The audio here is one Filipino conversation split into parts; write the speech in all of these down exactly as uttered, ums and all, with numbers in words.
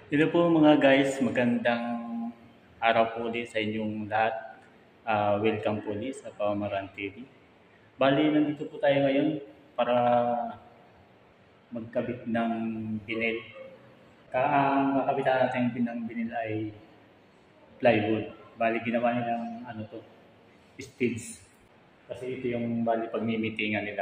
Hello po mga guys, magandang araw po ulit sa inyong lahat. Ah, welcome po ulit sa Pamamaraan T V. Bali, nandito po tayo ngayon para magkabit ng binil. Ka ang kakabitan natin ng binil ay plywood. Bali, ginawa nilang ano to, stage. Kasi ito yung bali pagmimitingan nila.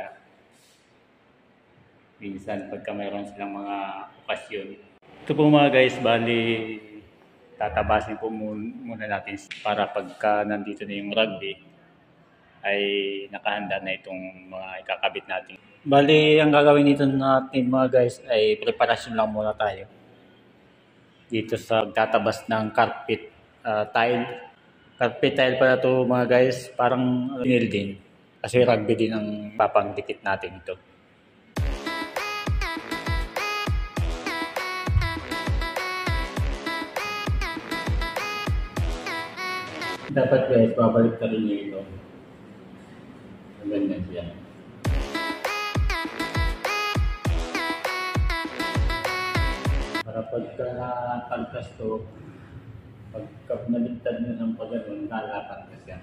Minsan pagka mayroon silang mga okasyon. Ito po mga guys, bali tatabasin po muna natin para pagka nandito na yung rugby ay nakahanda na itong mga ikakabit natin. Bali, ang gagawin nito natin mga guys ay preparasyon lang muna tayo dito sa tatabas ng carpet uh, tile. Carpet tile pala to mga guys, parang vinyl din. Kasi rugby din ang papangdikit natin ito. Dapat guys, babalik ka rin nyo ito. Ang ganyan siya. Para pagka nakalkas to, pagka naligtad nyo ng pagano'n, lalapat ka siya.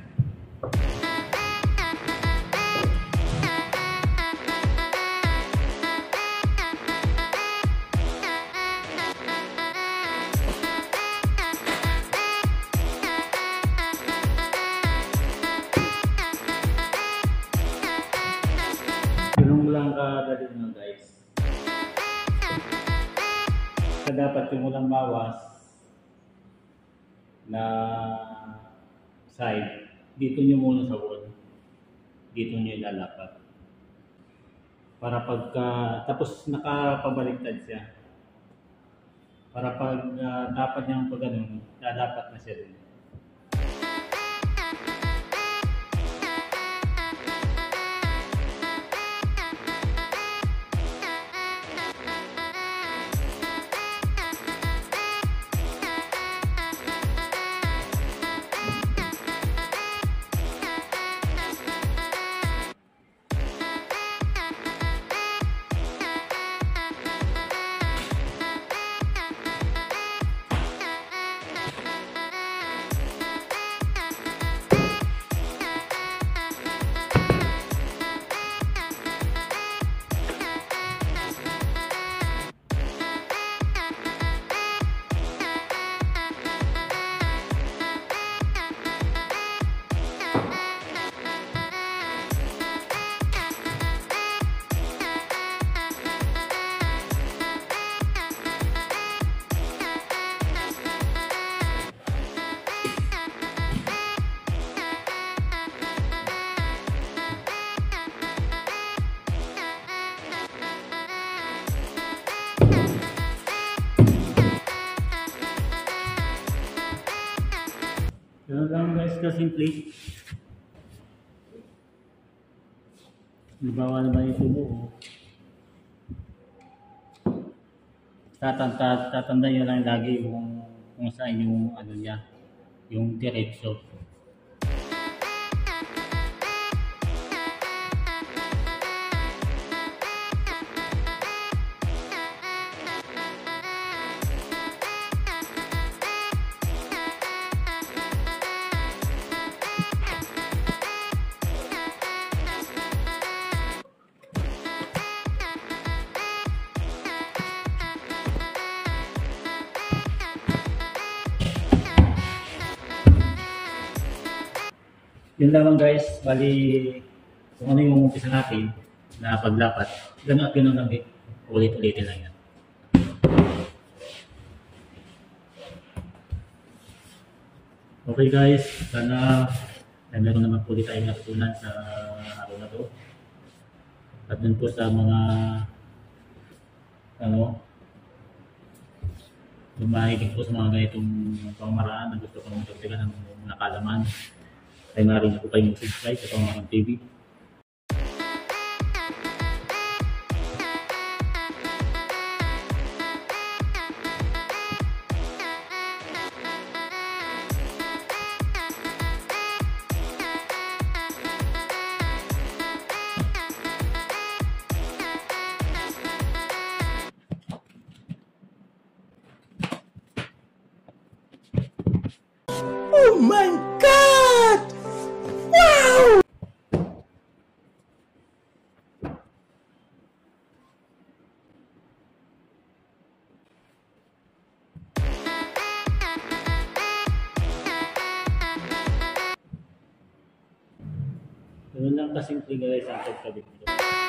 Kadali nyo guys. So, dapat yung walang bawas na side, dito nyo muna sa wall. Dito nyo ilalapat. Para pagka, tapos nakapabaliktad siya. Para pag uh, dapat niyang pag ganun, lalapat na siya rin. Ganun lang guys ka simple. Halimbawa naman ito mo. Tatanda, tatanda nyo lang lagi yung kung saan yung ano niya, yung diretso. Yun lamang guys, bali kung ano yung umpisa natin na paglapat, gano'n at gano'n lang din, ulit-ulitin lang yan. Okay guys, sana ay meron naman po ulit tayong natutunan sa araw na to. At dun po sa mga ano, lumahilig po sa mga ganitong pamamaraan na gusto kong magdagdagan ng mga kaalaman, ay maaaring po kayo mag-subscribe sa Pamamaraan T V. my God! Wow! Ganun lang kasimple guys ang pagkabit nito.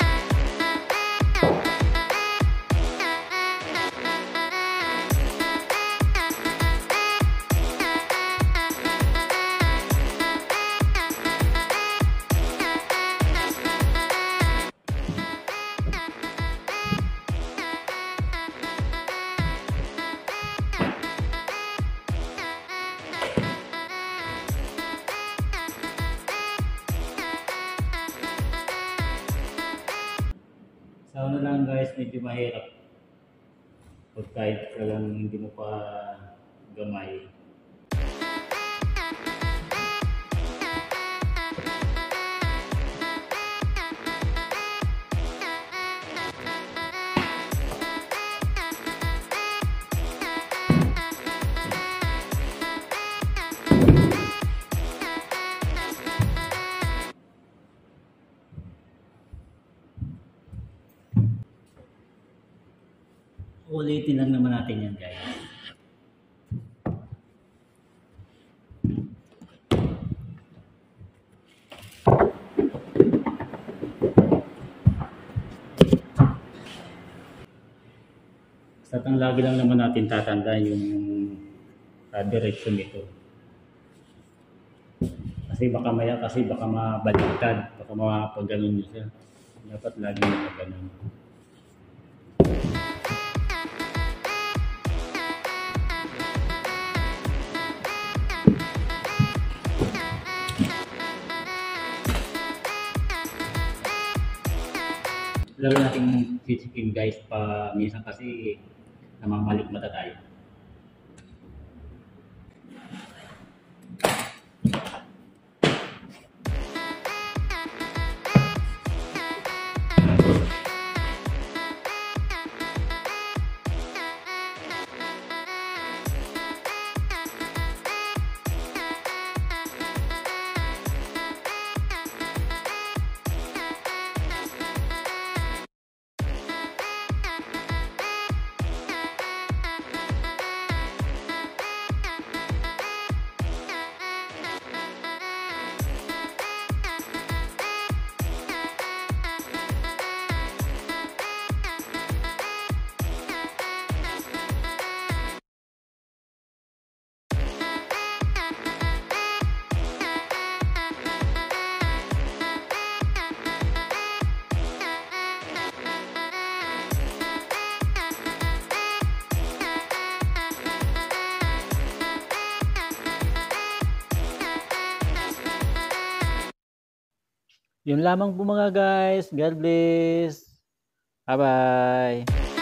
Sa una lang guys, medyo mahirap. Pag kahit talagang hindi mo pa gamay. Ulitin lang naman natin yan guys. Basta ang lagi lang naman natin tatandaan yung uh, direction nito. Kasi baka maya kasi baka mabaliktad, baka mapaganon nyo siya. Dapat lagi naman ganun. Lalo nating sisikin guys pa minsan kasi namamalik mata tayo. Yun lamang po mga guys. God bless. Bye-bye.